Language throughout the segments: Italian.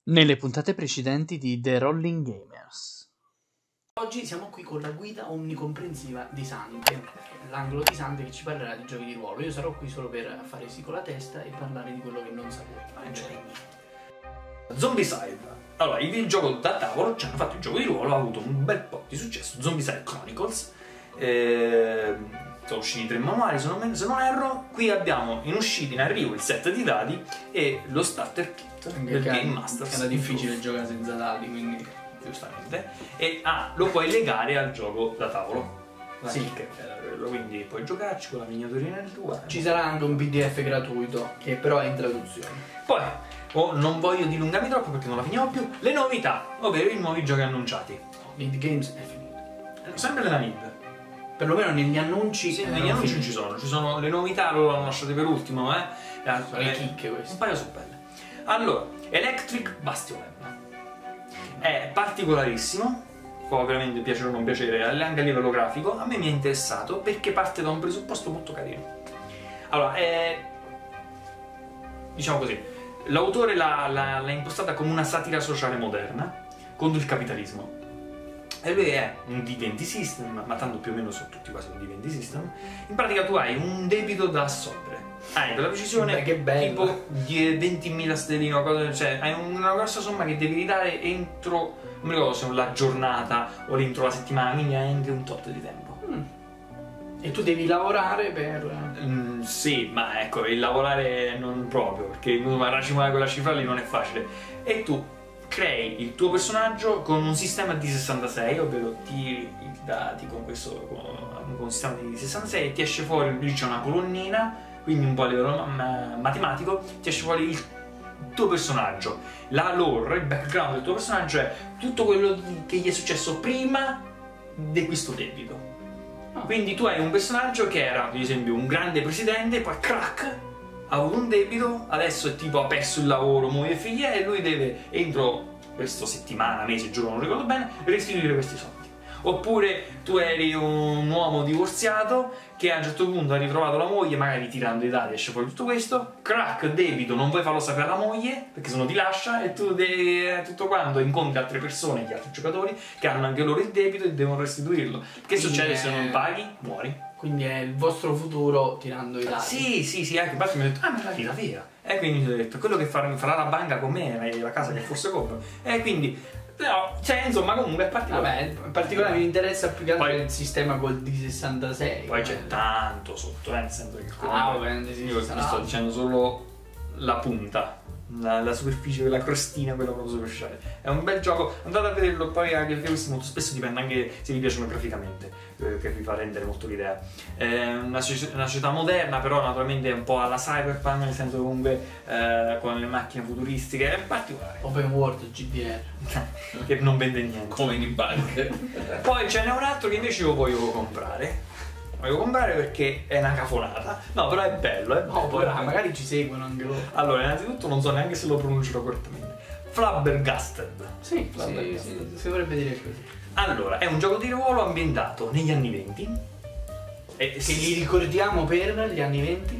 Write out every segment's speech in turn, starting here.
Nelle puntate precedenti di The Rolling Gamers. Oggi siamo qui con la guida omnicomprensiva di Sante, l'angolo di Sante che ci parlerà di giochi di ruolo. Io sarò qui solo per fare sì con la testa e parlare di quello che non sapete. Zombicide. Allora, il gioco da tavolo, ci hanno fatto il gioco di ruolo, ha avuto un bel po' di successo. Zombicide Chronicles. Sono usciti 3 manuali, se non erro. Qui abbiamo in arrivo il set di dadi e lo starter kit del Game Masters. Era difficile giocare senza dadi, quindi giustamente. E lo puoi legare al gioco da tavolo. Sì. Che era quello, quindi puoi giocarci con la miniaturina tua. Ci sarà anche un PDF gratuito, che però è in traduzione. Poi, non voglio dilungarmi troppo perché non la finiamo più, le novità, ovvero i nuovi giochi annunciati. Mid Games è finito. Sempre nella mid. Perlomeno negli annunci. Sì, negli annunci non ci sono le novità, loro l'hanno lasciate per ultimo, Sono le chicche queste. Un paio su pelle. Allora, Electric Bastion è particolarissimo, può veramente piacere o non piacere, anche a livello grafico. A me mi è interessato perché parte da un presupposto molto carino. Allora, diciamo così, l'autore l'ha impostata come una satira sociale moderna contro il capitalismo. E lui è un D20 system, ma tanto più o meno sono tutti quasi un D20 system. In pratica tu hai un debito da assolvere. Hai per la precisione tipo 20.000 stelline, cioè hai una grossa somma che devi ridare entro, non mi ricordo se la giornata o entro la settimana, quindi hai anche un tot di tempo. E tu devi lavorare per... sì, ma ecco, il lavorare non proprio, perché racimare quella cifra lì non è facile. E tu crei il tuo personaggio con un sistema di 66, ovvero tiri i dati con un sistema di 66 e ti esce fuori, lì c'è una colonnina, quindi un po' a livello matematico, ti esce fuori il tuo personaggio. La lore, il background del tuo personaggio è tutto quello che gli è successo prima di questo debito. Quindi tu hai un personaggio che era, ad esempio, un grande presidente, poi crack, ha avuto un debito, adesso è tipo ha perso il lavoro, moglie e figlia, e lui deve, entro questa settimana, mese, giorno, non ricordo bene, restituire questi soldi. Oppure tu eri un uomo divorziato che a un certo punto ha ritrovato la moglie, magari tirando i dadi esce fuori tutto questo, crack, debito, non vuoi farlo sapere alla moglie perché sennò ti lascia, e tu devi, tutto quanto incontri altre persone, gli altri giocatori che hanno anche loro il debito e devono restituirlo. Che succede se non paghi? Muori. Quindi è il vostro futuro tirando i dadi. Sì, anche Bart mi ha detto, ma è la vita vera. E quindi mi ho detto, quello che farà la banca con me è la casa che forse compro. E quindi, però, cioè, insomma, comunque è particolare. Vabbè, in particolare mi interessa più che altro il sistema col D66. Poi c'è tanto sotto, nel senso che io vi sto dicendo solo la punta. La superficie, la crostina, quella proprio superficiale. È un bel gioco, andate a vederlo, poi anche questo molto spesso dipende anche se vi piacciono graficamente, che vi fa rendere molto l'idea. È una società moderna, però naturalmente è un po' alla Cyberpunk, nel senso comunque con le macchine futuristiche, è particolare. Open World GDR. Che non vende niente. Come in banca. Poi ce n'è un altro che invece io voglio comprare. Voglio comprare perché è una cafonata. No, però è bello, è bello. Poi magari ci seguono anche loro. Allora, innanzitutto non so neanche se lo pronuncerò correttamente. Flabbergasted. Sì, si dovrebbe dire così. Allora, è un gioco di ruolo ambientato negli anni 20. Che li ricordiamo per gli anni 20?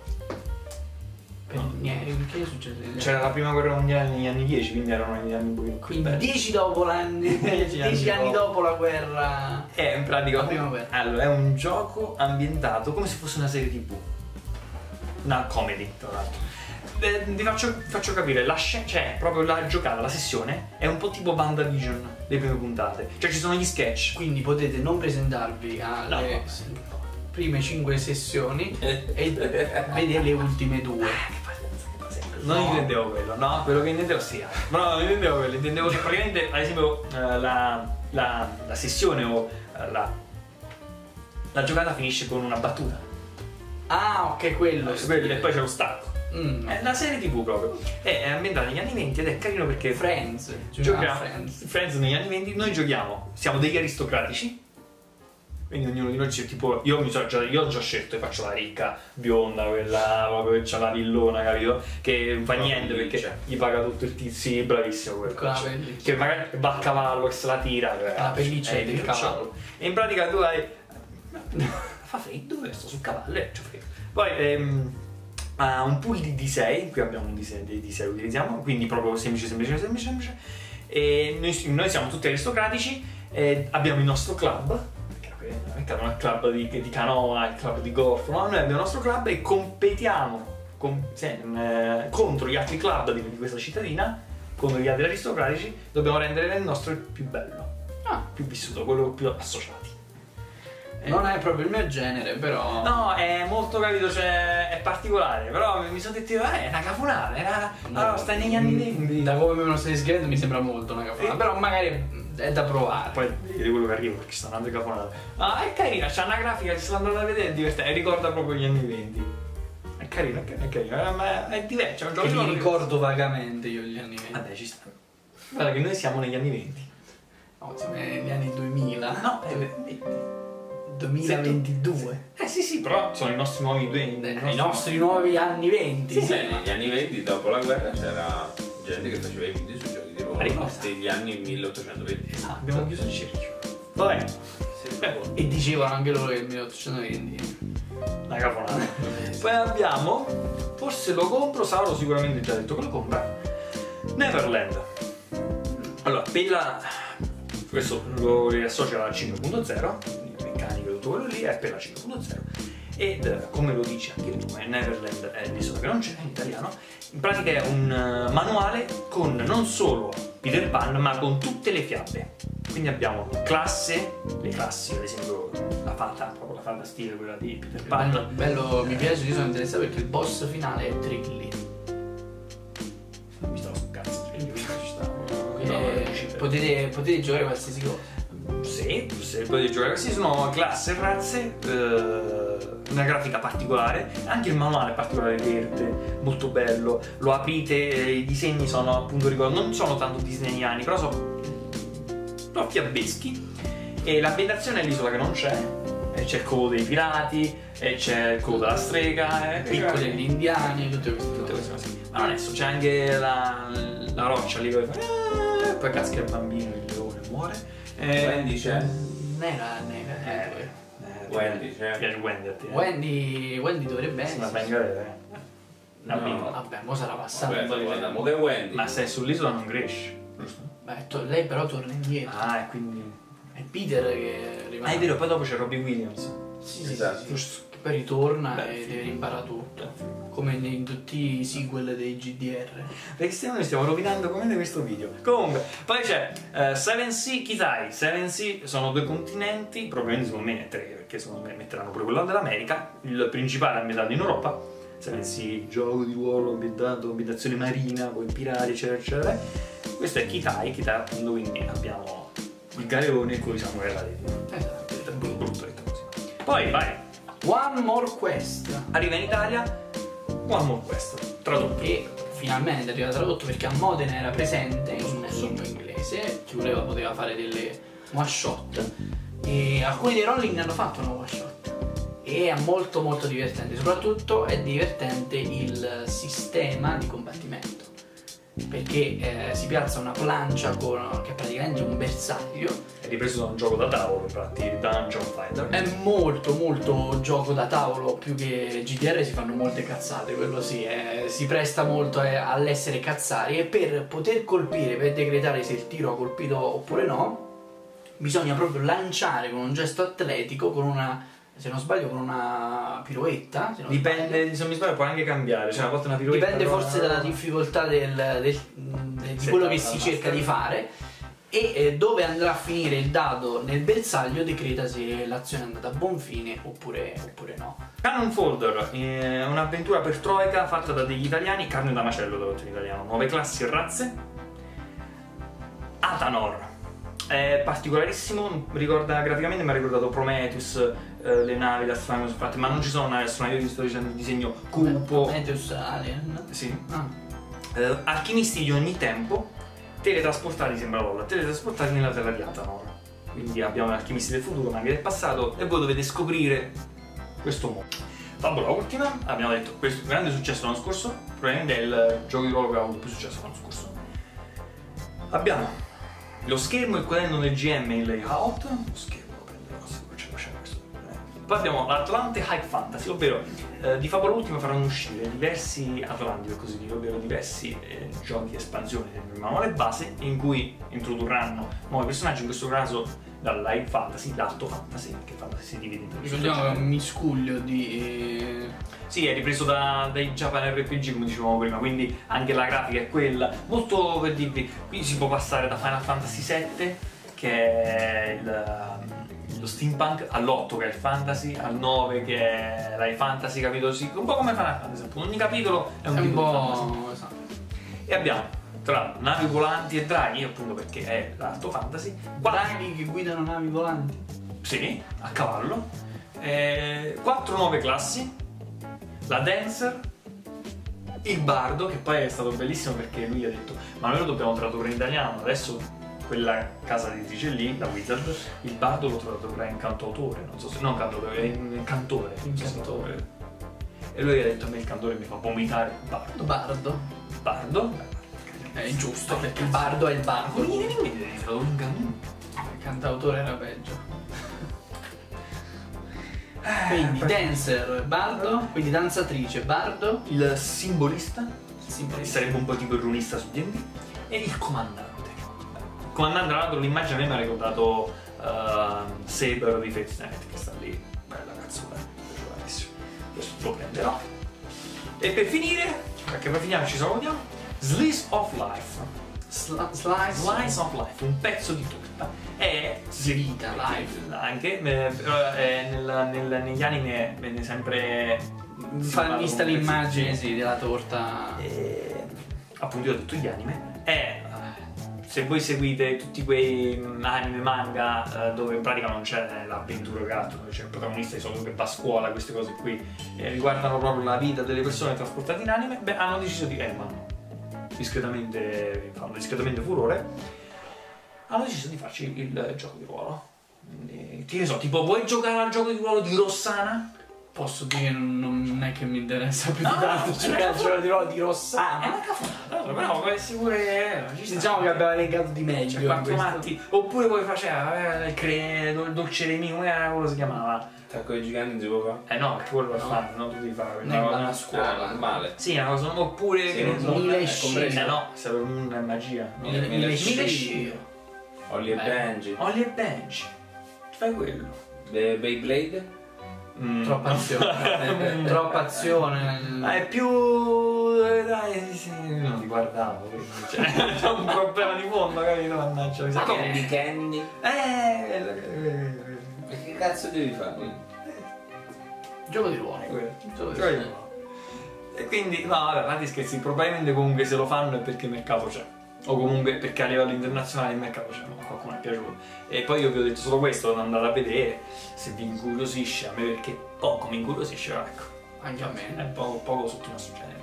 Che è successo? C'era la prima guerra mondiale negli anni 10, quindi erano negli anni buio. Quindi 10 dopo l'anno. 10 anni dopo la guerra. È in pratica. La prima guerra. Allora, è un gioco ambientato come se fosse una serie TV. Una comedy, tra l'altro. Vi faccio capire, cioè proprio la giocata, la sessione è un po' tipo WandaVision, le prime puntate. Cioè ci sono gli sketch. Quindi potete non presentarvi alle prime 5 sessioni e vedere le ultime 2. Non intendevo quello, no? Quello che intendevo no, non intendevo quello, intendevo che praticamente, ad esempio, la sessione o la giocata finisce con una battuta. Ah, ok, quello. E poi c'è lo stacco. È una serie TV proprio. È ambientata negli anni 20 ed è carino perché Friends. Friends negli anni 20, noi giochiamo, siamo degli aristocratici. Quindi ognuno di noi c'è tipo. Io ho già scelto e faccio la ricca, bionda, quella proprio che c'ha la villona, capito? Che non fa niente perché gli paga tutto il tizio, bravissimo quello. Che magari va a cavallo e se la tira. La pelliccia del cavallo. E in pratica tu hai. Fa freddo, sto sul cavallo, c'ho freddo. Poi ha un pool di D6, qui abbiamo un D6, dei D6 che utilizziamo, quindi proprio semplice. E noi siamo tutti aristocratici, abbiamo il nostro club, perché abbiamo il club di canoa, il club di golf, no? Noi abbiamo il nostro club e competiamo contro gli altri club di questa cittadina, contro gli altri aristocratici, dobbiamo rendere il nostro il più bello, più vissuto, quello più associati. Non è proprio il mio genere, però. No, è molto, capito, cioè è particolare, però mi sono detto, è una cafonata, allora stai negli anni 20. Da come me lo stai descrivendo mi sembra molto una cafonata, però magari è da provare. Poi vedi quello che arriva, perché stanno andando cafonate. Ma è carina, c'ha una grafica che sono andato a vedere, è divertente, ricorda proprio gli anni 20. È carina, ma è diverso, è un gioco Che di mi ruolo ricordo vagamente io gli anni 20. Vabbè, ci sta. Guarda che noi siamo negli anni 20. No, siamo negli anni 2000. No, è 20. 2022. Sì, però sono i nostri nuovi I nostri nuovi anni 20. Sì. Negli anni 20, dopo la guerra, c'era gente che faceva i video sui giochi di ruolo degli anni 1820. Abbiamo chiuso il cerchio. Vabbè. E dicevano anche loro che il 1820. Una cafonata. Poi abbiamo, forse lo compro, Sauro sicuramente già detto che lo compra, Neverland. Allora, questo lo riassocia alla 5.0, meccanica e tutto quello lì, è per la 5.0 ed come lo dice anche il nome, Neverland è l'isola che non c'è in italiano. In pratica è un manuale con non solo Peter Pan ma con tutte le fiabe, quindi abbiamo le classi, ad esempio la fata, proprio la fata stile quella di Peter Pan. Bello, mi piace, io sono interessato perché il boss finale è Trilly. Mi stavo sul cazzo, quindi ci sta. Potete giocare qualsiasi cosa. Sì, se potete giocare questi sono classe e razze, una grafica particolare, anche il manuale è particolare verde, molto bello, lo aprite, i disegni sono appunto, ricordo, non sono tanto disneyani, però sono fiabeschi, e l'ambientazione è l'isola che non c'è, e c'è il covo dei pirati, e c'è il covo della strega, Il picco degli indiani, tutte queste cose. Ma non è so, c'è anche la roccia lì, poi casca il bambino, il leone muore. Wendy c'è? Nera. Wendy c'è? Piace Wendy a te? Wendy dovrebbe Sì, ma essere. fai in galera, No. Vabbè, mo sarà passato. Vabbè, guarda, mo che Wendy. Ma se sull'isola non cresce, giusto? Beh, lei però torna indietro. Ah, e quindi... È Peter che rimane. Ah, è vero, poi dopo c'è Robbie Williams. Sì, Esatto. giusto. Che poi ritorna Beh, e sì. deve imparare tutto. Come in tutti i sequel dei GDR. Perché noi stiamo rovinando come questo video. Comunque, poi c'è Seven Sea Kitai. Seven Sea sono 2 continenti, probabilmente secondo me 3, perché secondo me metteranno pure quello dell'America. Il principale è ambientato in Europa. Seven Sea, gioco di ruolo ambientazione marina, poi pirati, eccetera. Questo è Kitai, appunto, quindi abbiamo il galeone e cui siamo guerrati. Esatto. Brutto detto così. Poi vai. One More Quest. Arriva in Italia One More Quest, tradotto. Che finalmente è arrivato tradotto perché a Modena era presente in lingua inglese. Chi voleva poteva fare delle one shot. E alcuni dei rolling hanno fatto una one shot. E è molto molto divertente. Soprattutto è divertente il sistema di combattimento. Perché si piazza una plancia che è praticamente un bersaglio. È ripreso da un gioco da tavolo, infatti, Dungeon Fighter. È molto molto gioco da tavolo, più che GDR si fanno molte cazzate, quello sì, si presta molto all'essere cazzari, e per poter colpire, per decretare se il tiro ha colpito oppure no, bisogna proprio lanciare con un gesto atletico, con una, se non sbaglio, con una piroetta. Se non Dipende, se non mi sbaglio può anche cambiare, cioè una volta una piroetta. Dipende però... forse dalla difficoltà di quello che si cerca di fare, e dove andrà a finire il dado nel bersaglio decreta se l'azione è andata a buon fine oppure no. Cannon Folder, un'avventura per Troika fatta da degli italiani, carne da macello tradotto in italiano, 9 classi e razze. Athanor, è particolarissimo, ricorda graficamente, mi ha ricordato Prometheus, le navi da astronomi fatte, ma non ci sono navi astronomi, io sto dicendo il disegno cupo. Prometheus Alien. Sì. Ah. Alchimisti di ogni tempo, teletrasportati, sembra LOL, teletrasportati nella terra di Athanor. Quindi abbiamo alchimisti del futuro, maghi del passato, e voi dovete scoprire questo mondo. Fabula ultima, abbiamo detto, questo grande successo l'anno scorso, probabilmente è il gioco di ruolo che ha avuto più successo l'anno scorso. Abbiamo lo schermo, il quaderno del GM in layout, lo schermo lo prenderò, se c'è questo, Poi abbiamo l'Atlante High Fantasy, ovvero di Favola Ultima faranno uscire diversi Atlanti, per così dire, ovvero diversi giochi di espansione del manuale base in cui introdurranno nuovi personaggi, in questo caso dall'High Fantasy, l'Alto Fantasy, che fantasy si divide in tre. Ricordiamo che è un miscuglio di... Sì, è ripreso dai Japan RPG, come dicevamo prima, quindi anche la grafica è quella. Molto, per dirvi, qui si può passare da Final Fantasy VII, che è lo steampunk, all'8 che è il fantasy, al 9 che è l'high fantasy, capito? Sì, un po' come Final Fantasy, appunto. Ogni capitolo è un tipo po'... esatto. E abbiamo tra l'altro navi volanti e draghi, appunto perché è l'alto fantasy. Draghi che guidano navi volanti. Sì, a cavallo. 4 nuove classi. La Dancer, il Bardo, che poi è stato bellissimo perché lui ha detto ma noi lo dobbiamo tradurre in italiano, adesso quella casa editrice lì, la Wizard, il Bardo lo tradurrà in cantautore, non so se... non cantautore, è in cantore. Cantore. E lui ha detto a me il cantore mi fa vomitare il Bardo. Bardo? È giusto, perché il bardo è il bardo. Come viene in mente di tradurre in cantautore? Il cantautore era peggio. Quindi dancer, bardo, quindi danzatrice, bardo, Il simbolista, simbolista. sarebbe un po' tipo il runista su D&D, e il comandante. Il comandante, tra l'altro, l'immagine a me mi ha ricordato Saber di Fate Night, che sta lì, bella cazzuta, adesso lo prenderò. E per finire, perché per finire ci salutiamo, Slice of Life. Slice of Life, un pezzo di torta. È Vita, life. anche negli anime viene sempre Vista l'immagine, sì, della torta. Appunto io ho detto gli anime. Se voi seguite tutti quei anime, manga dove in pratica non c'è l'avventura gatto, dove c'è il protagonista di solito che va a scuola, queste cose qui riguardano proprio la vita delle persone trasportate in anime, beh, hanno deciso di fanno discretamente furore, hanno deciso di farci il gioco di ruolo. Che ne so, tipo, vuoi giocare al gioco di ruolo di Rossana? Posso dire che non è che mi interessa più di tanto giocare al gioco di ruolo di È Rossana. una cafonata, però può essere pure... Diciamo che abbiamo elencato di meglio. Quattro matti. Oppure poi faceva il dolce nemico, come si chiamava? Attacco ai giganti non si può fare? No, perché quello lo fanno, non tu devi fare. Non vanno a scuola. Normale. Sì, una cosa, oppure... Sì, che ne so, mille compreso. No, serve una magia. No? Mille scie. scie. Holly e Benji. Holly e Benji. Fai quello. Beyblade? Troppa azione. Troppa azione. È più... dai, sì, non li guardavo. Quindi, cioè, c'è un problema di fondo, capito? Mannaggia, mi sa che... Candy Candy? Ma che cazzo devi fare? Gioco di ruolo. Gioco di ruolo. E quindi, no, vabbè, fatti scherzi, probabilmente comunque se lo fanno è perché il mercato c'è. O comunque perché a livello internazionale il mercato c'è, ma a qualcuno è piaciuto. E poi io vi ho detto solo questo, da andare a vedere, se vi incuriosisce, a me perché poco mi incuriosisce, però ecco. Anche a me. È poco sotto il nostro genere.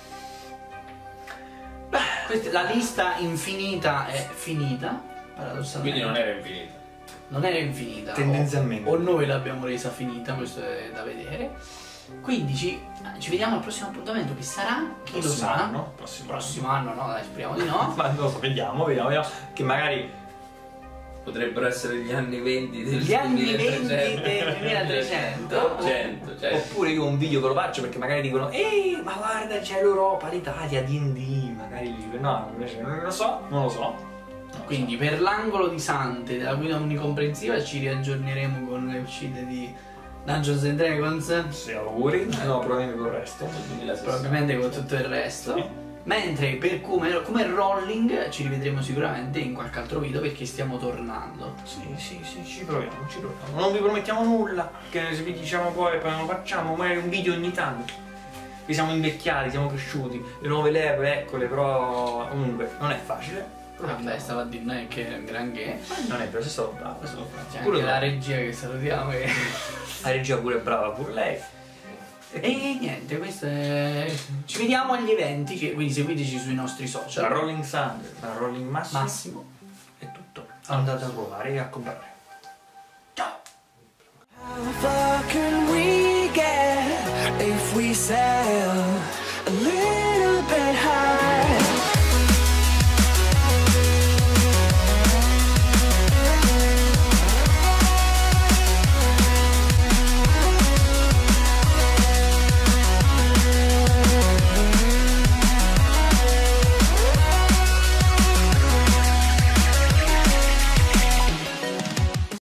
La lista infinita è finita, paradossalmente. Quindi non era infinita. Non era infinita. Tendenzialmente. O noi l'abbiamo resa finita, questo è da vedere. Quindi ci vediamo al prossimo appuntamento che sarà, chi lo sa? Anno, Prossimo anno, no, dai, speriamo di no. Ma non lo so, vediamo, che magari Potrebbero essere gli anni 20 del Gli anni 20 2300. del 2300. 100, cioè. oppure io un video ve lo faccio perché magari dicono ehi, ma guarda, c'è l'Europa, l'Italia, D&D, magari no, invece non lo so. Quindi per l'angolo di Sante della guida omnicomprensiva ci riaggiorneremo con le uscite di Dungeons and Dragons, Sì, auguri. No, probabilmente con il resto. probabilmente con tutto il resto. Sì. Mentre per come rolling ci rivedremo sicuramente in qualche altro video perché stiamo tornando. Sì, ci proviamo. Non vi promettiamo nulla, che se vi diciamo poi non lo facciamo, magari un video ogni tanto. Che siamo invecchiati, siamo cresciuti, le nuove leve, eccole, però comunque non è facile. Vabbè, stava a dire non è che è un granché. Non è vero, sei stato bravo. C'è Pure anche la tu. regia che salutiamo che... La regia pure è brava, pure lei. E niente, questo è... Ci vediamo agli eventi, quindi seguiteci sui nostri La social. Rolling Thunder, la Rolling Massimo. Massimo. È tutto. Andate a provare e a comprare. Ciao! How far can we get if we say